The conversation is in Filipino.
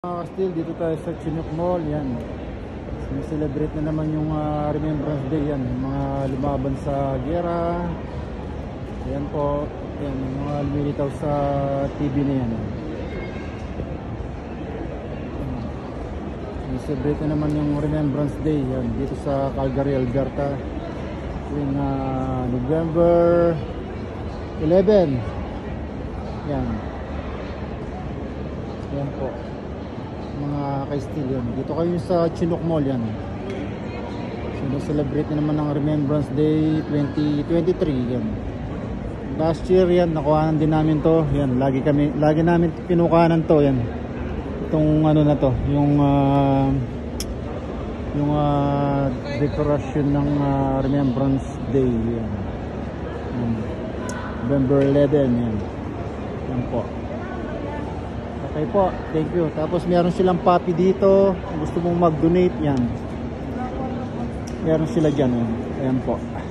Still dito tayo sa Chinook Mall, yan. Celebrate na naman yung Remembrance Day, yan. Yung mga lumaban sa giyera. Yan po, yan, yung mga lumilitaw sa TV na yan. Celebrate na naman yung Remembrance Day, yan. Dito sa Calgary, Alberta. Yung November 11. Yan. Yan po. Mga ka-still yan. Dito kayo sa Chinook Mall yan. So celebrate na naman ng Remembrance Day 2023 yan. Last year yan, nakuhanan din namin to. Yan, lagi namin pinukanan to yan. Itong ano na to, yung decoration ng Remembrance Day yan. November 11 yan. Yan po. Okay po, thank you. Tapos meron silang puppy dito. Kung gusto mong mag-donate yan, meron sila dyan. Ayan po.